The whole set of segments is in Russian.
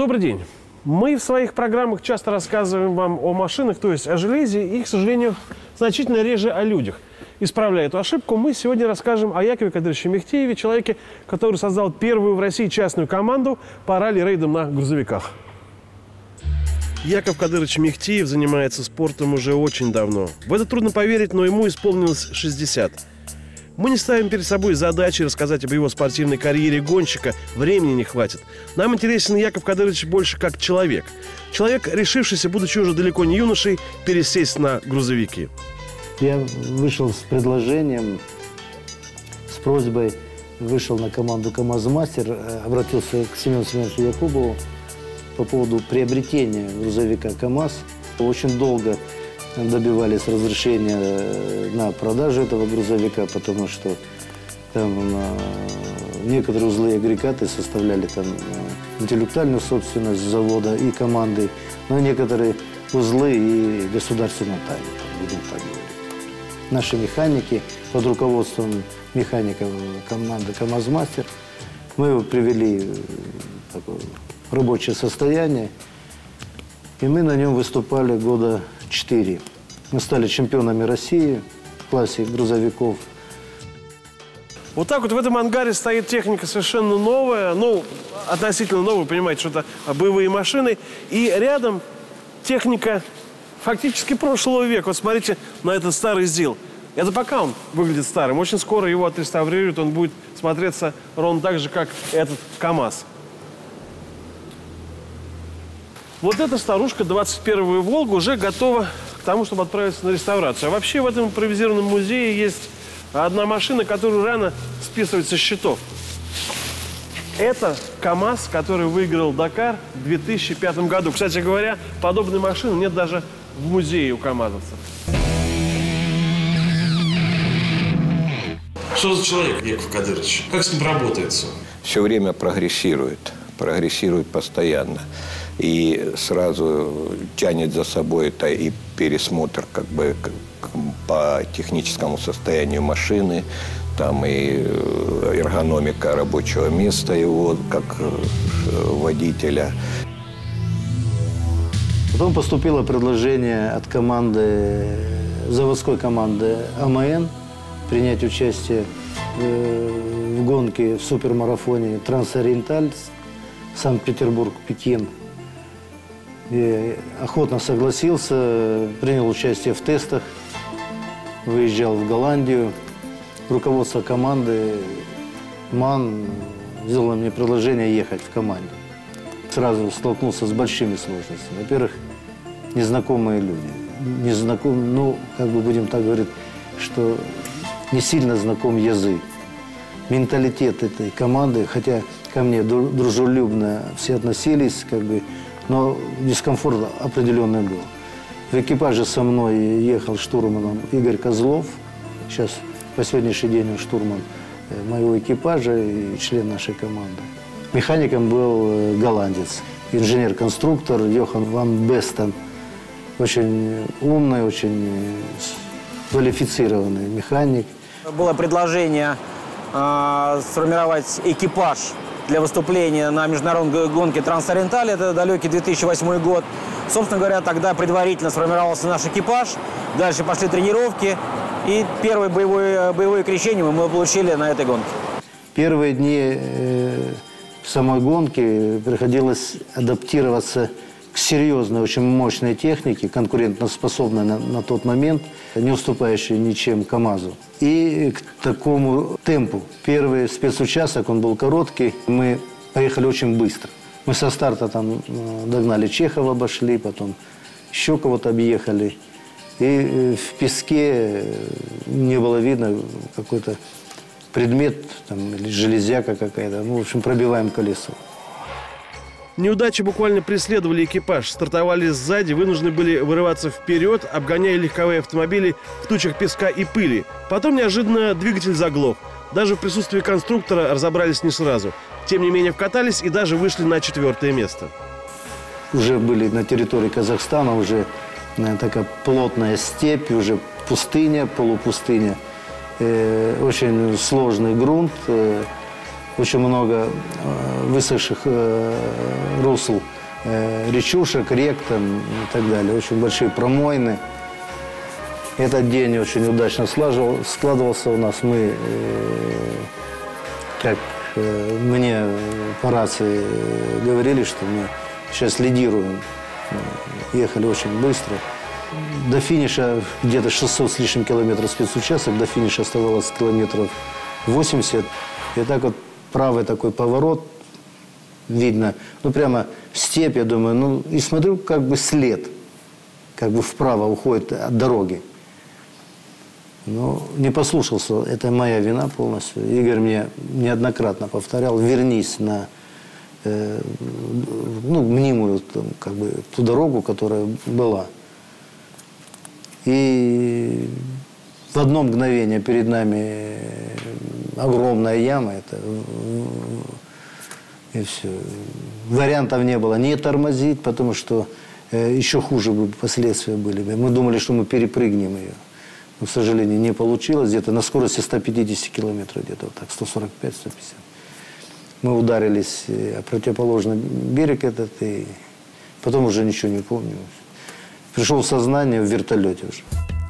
Добрый день. Мы в своих программах часто рассказываем вам о машинах, то есть о железе, и, к сожалению, значительно реже о людях. Исправляя эту ошибку, мы сегодня расскажем о Якове Кадыровиче Мехтееве, человеке, который создал первую в России частную команду по ралли-рейдам на грузовиках. Яков Кадырович Мехтеев занимается спортом уже очень давно. В это трудно поверить, но ему исполнилось 60. Мы не ставим перед собой задачи рассказать об его спортивной карьере гонщика. Времени не хватит. Нам интересен Яков Кадырович больше как человек. Человек, решившийся, будучи уже далеко не юношей, пересесть на грузовики. Я вышел с предложением, с просьбой, вышел на команду КамАЗ-Мастер, обратился к Семену Семеновичу Якубову по поводу приобретения грузовика КамАЗ. Очень долго добивались разрешения на продажу этого грузовика, потому что там некоторые узлы и агрегаты составляли там интеллектуальную собственность завода и команды, но некоторые узлы и государственную тайну, будем так говорить. Наши механики под руководством механика команды КамАЗ-Мастер, мы его привели в такое рабочее состояние, и мы на нем выступали года 4. Мы стали чемпионами России в классе грузовиков. Вот так вот в этом ангаре стоит техника совершенно новая. Ну, относительно новая, понимаете, что это боевые машины. И рядом техника фактически прошлого века. Вот смотрите на этот старый ЗИЛ. Это пока он выглядит старым. Очень скоро его отреставрируют, он будет смотреться ровно так же, как этот КамАЗ. Вот эта старушка, 21-я «Волга», уже готова к тому, чтобы отправиться на реставрацию. А вообще в этом импровизированном музее есть одна машина, которую рано списывать со счетов. Это КамАЗ, который выиграл Дакар в 2005 году. Кстати говоря, подобной машины нет даже в музее у камазовцев. Что за человек Яков Кадырович? Как с ним работается? Все время прогрессирует постоянно. И сразу тянет за собой это и пересмотр как бы по техническому состоянию машины, там и эргономика рабочего места его как водителя. Потом поступило предложение от заводской команды АМН принять участие в гонке в супермарафоне Трансориенталь Санкт-Петербург-Пекин. Я охотно согласился, принял участие в тестах, выезжал в Голландию. Руководство команды МАН сделало мне предложение ехать в команде. Сразу столкнулся с большими сложностями. Во-первых, незнакомые люди. Ну, как бы будем так говорить, что не сильно знаком язык. Менталитет этой команды, хотя ко мне дружелюбно все относились, как бы, но дискомфорт определенный был. В экипаже со мной ехал штурманом Игорь Козлов. Сейчас, по сегодняшний день, он штурман моего экипажа и член нашей команды. Механиком был голландец, инженер-конструктор Йохан ван Бестен. Очень умный, очень квалифицированный механик. Было предложение сформировать экипаж для выступления на международной гонке Трансориенталь. Это далекий 2008 год. Собственно говоря, тогда предварительно сформировался наш экипаж. Дальше пошли тренировки. И первое боевое крещение мы получили на этой гонке. Первые дни самой гонки приходилось адаптироваться к серьезной, очень мощной технике, конкурентоспособной на тот момент, не уступающей ничем КамАЗу. И к такому темпу. Первый спецучасток, он был короткий, мы поехали очень быстро. Мы со старта там догнали Чехова, обошли, потом еще кого-то объехали. И в песке не было видно какой-то предмет, там, или железяка какая-то. Ну, в общем, пробиваем колесо. Неудачи буквально преследовали экипаж. Стартовали сзади, вынуждены были вырываться вперед, обгоняя легковые автомобили в тучах песка и пыли. Потом неожиданно двигатель заглох. Даже в присутствии конструктора разобрались не сразу. Тем не менее вкатались и даже вышли на 4-е место. Уже были на территории Казахстана, уже такая плотная степь, уже пустыня, полупустыня. Очень сложный грунт. Очень много высохших русел речушек, рек там, и так далее. Очень большие промоины. Этот день очень удачно складывался у нас. Мы, как мне по рации говорили, что мы сейчас лидируем. Ехали очень быстро. До финиша где-то 600 с лишним километров спецучасток, до финиша оставалось километров 80. И так вот правый такой поворот, видно, ну прямо степь, я думаю, ну и смотрю, как бы след, как бы вправо уходит от дороги. Но не послушался, это моя вина полностью. Игорь мне неоднократно повторял, вернись на мнимую, там, как бы, ту дорогу, которая была. И в одно мгновение перед нами огромная яма, и все. Вариантов не было не тормозить, потому что еще хуже бы последствия были бы. Мы думали, что мы перепрыгнем ее. Но, к сожалению, не получилось. Где-то на скорости 150 километров, где-то вот так, 145-150. Мы ударились о противоположный берег этот, и потом уже ничего не помню. Пришел в сознание в вертолете уже.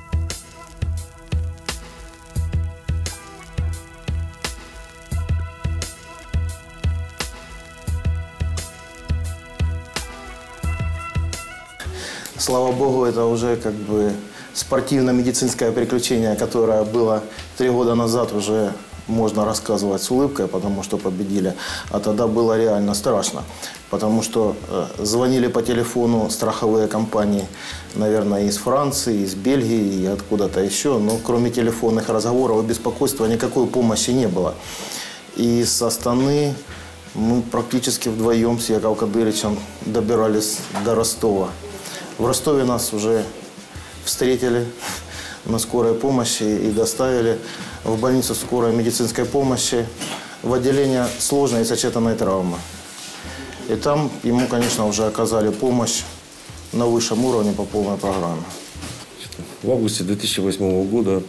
Слава Богу, это уже как бы спортивно-медицинское приключение, которое было 3 года назад, уже можно рассказывать с улыбкой, потому что победили. А тогда было реально страшно, потому что звонили по телефону страховые компании, наверное, из Франции, из Бельгии и откуда-то еще. Но кроме телефонных разговоров и беспокойства никакой помощи не было. И с Астаны мы практически вдвоем с Яковом Кадырычем добирались до Ростова. В Ростове нас уже встретили на скорой помощи и доставили в больницу скорой медицинской помощи в отделение сложной и сочетанной травмы. И там ему, конечно, уже оказали помощь на высшем уровне по полной программе. В августе 2008 года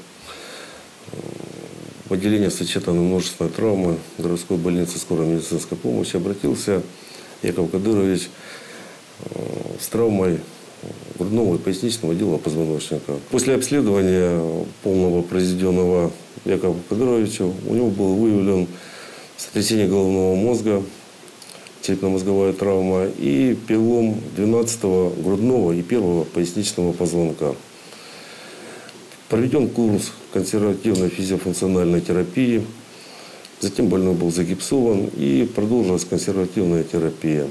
в отделение сочетанной множественной травмы городской больницы скорой медицинской помощи обратился Яков Кадырович с травмой грудного и поясничного отдела позвоночника. После обследования полного произведенного Якову Кадыровичу у него был выявлен сотрясение головного мозга, черепно-мозговая травма и перелом 12-го грудного и 1-го поясничного позвонка. Проведен курс консервативной физиофункциональной терапии. Затем больной был загипсован и продолжилась консервативная терапия.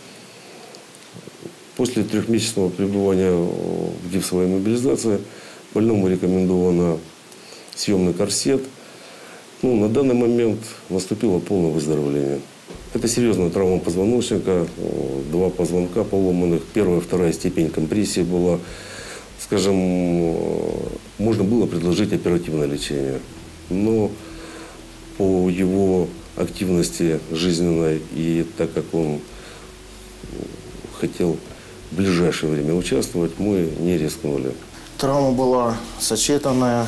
После 3-месячного пребывания в гипсовой мобилизации больному рекомендовано съемный корсет. На данный момент наступило полное выздоровление. Это серьезная травма позвоночника, 2 позвонка поломанных, 1-я и 2-я степень компрессии была. Скажем, можно было предложить оперативное лечение, но по его активности жизненной и так как он хотел в ближайшее время участвовать, мы не рискнули. Травма была сочетанная.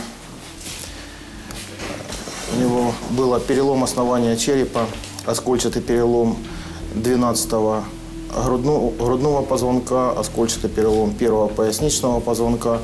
У него был перелом основания черепа, оскольчатый перелом 12-го грудного позвонка, оскольчатый перелом 1-го поясничного позвонка.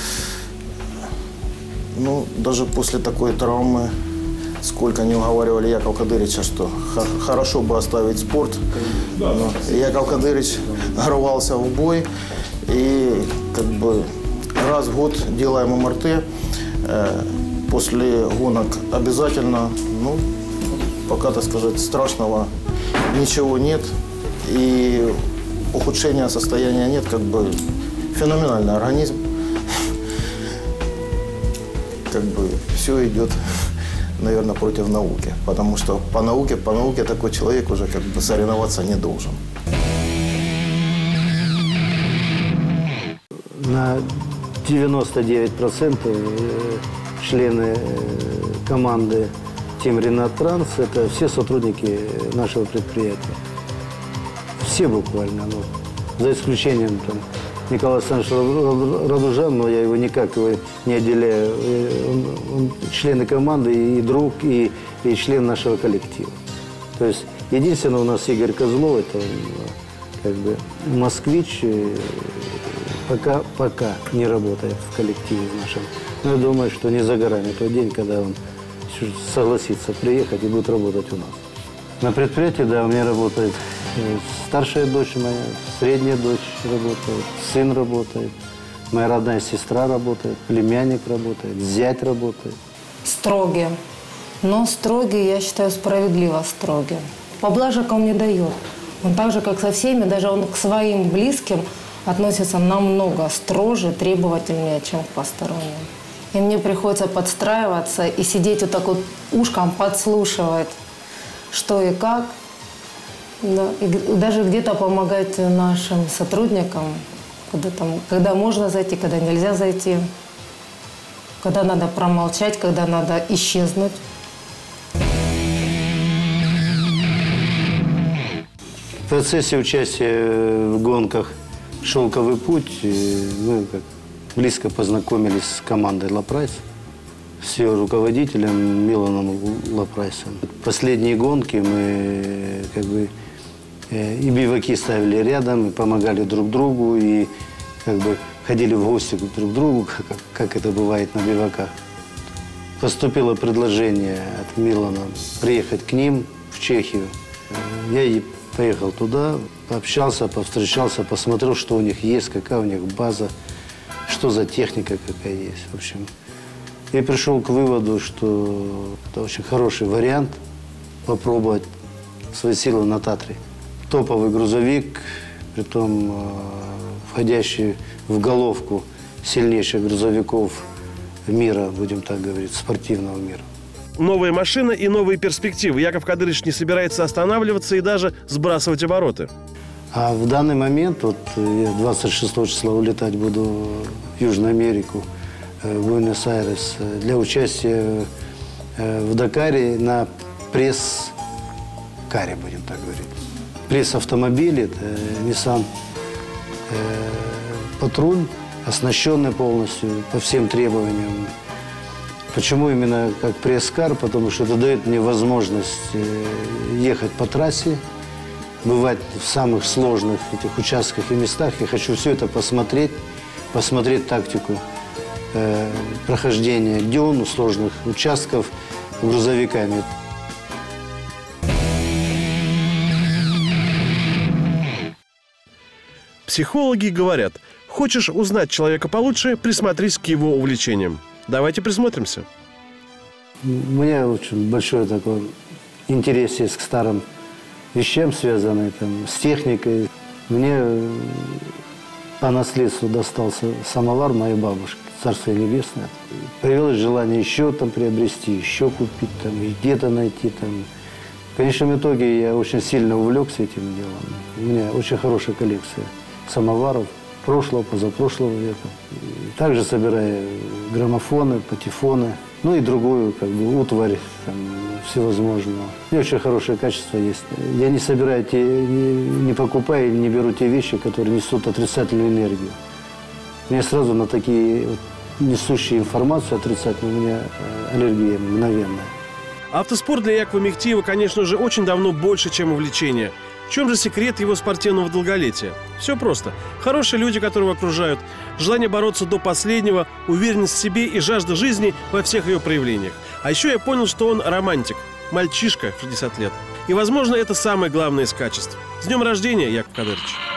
Даже после такой травмы, сколько не уговаривали Якова Кадырыча, что хорошо бы оставить спорт. Но Яков Кадырыч рвался в бой. И как бы раз в год делаем МРТ. После гонок обязательно. Пока, так сказать, страшного ничего нет. И ухудшения состояния нет. Как бы феноменальный организм. Как бы все идет, наверное, против науки. Потому что по науке такой человек уже как бы соревноваться не должен. На 99% члены команды Team Renault Trans – это все сотрудники нашего предприятия. Все буквально. За исключением Николая Александровича Радужан, но я его никак не отделяю. Он член команды, и друг, и член нашего коллектива. То есть единственное у нас Игорь Козлов, это как бы «Москвич» пока не работает в коллективе нашем. Но я думаю, что не за горами тот день, когда он согласится приехать и будет работать у нас. На предприятии, да, у меня работает старшая дочь моя, средняя дочь работает, сын работает, моя родная сестра работает, племянник работает, зять работает. Строгие. Но строгие, я считаю, справедливо строгие. Поблажек он не дает. Он так же, как со всеми, даже он к своим близким относится намного строже, требовательнее, чем к посторонним. И мне приходится подстраиваться и сидеть вот так вот ушком подслушивать, что и как. Да. И даже где-то помогать нашим сотрудникам, когда можно зайти, когда нельзя зайти, когда надо промолчать, когда надо исчезнуть. В процессе участия в гонках «Шелковый путь» мы близко познакомились с командой «Лапрайс», с ее руководителем Миланом Лапрайсом. Последние гонки мы и биваки ставили рядом, и помогали друг другу, и ходили в гости друг к другу, как это бывает на биваках. Поступило предложение от Милана приехать к ним в Чехию. Я и поехал туда, пообщался, повстречался, посмотрел, что у них есть, какая у них база, что за техника какая есть. В общем, и пришел к выводу, что это очень хороший вариант попробовать свои силы на Татре. Топовый грузовик, притом входящий в головку сильнейших грузовиков мира, будем так говорить, спортивного мира. Новая машина и новые перспективы. Яков Кадырович не собирается останавливаться и даже сбрасывать обороты. А в данный момент, вот я 26 числа улетать буду в Южную Америку, в Буэнос-Айрес, для участия в Дакаре на пресс-каре, будем так говорить. Пресс-автомобиль, это Nissan Патруль, оснащенный полностью по всем требованиям. Почему именно как пресс-кар? Потому что это дает мне возможность ехать по трассе, бывать в самых сложных этих участках и местах. Я хочу все это посмотреть тактику прохождения дюн, сложных участков грузовиками. Психологи говорят, хочешь узнать человека получше, присмотрись к его увлечениям. Давайте присмотримся. У меня очень большой такой интерес есть к старым вещам, связанным с техникой. Мне по наследству достался самовар моей бабушки, Царствие Небесное. Появилось желание еще приобрести, еще купить, и где-то найти. В конечном итоге я очень сильно увлекся этим делом. У меня очень хорошая коллекция самоваров прошлого, позапрошлого века. Также собираю граммофоны, патефоны, и другую утварь всевозможную. У меня очень хорошее качество есть. Я не собираю не покупаю, не беру те вещи, которые несут отрицательную энергию. Мне сразу на такие несущие информацию отрицательную, у меня аллергия мгновенная. Автоспорт для Якова Мехтиева, конечно же, очень давно больше, чем увлечение. В чем же секрет его спортивного долголетия? Все просто. Хорошие люди, которые его окружают, желание бороться до последнего, уверенность в себе и жажда жизни во всех ее проявлениях. А еще я понял, что он романтик, мальчишка в 60 лет. И, возможно, это самое главное из качеств. С днем рождения, Яков Кадырович!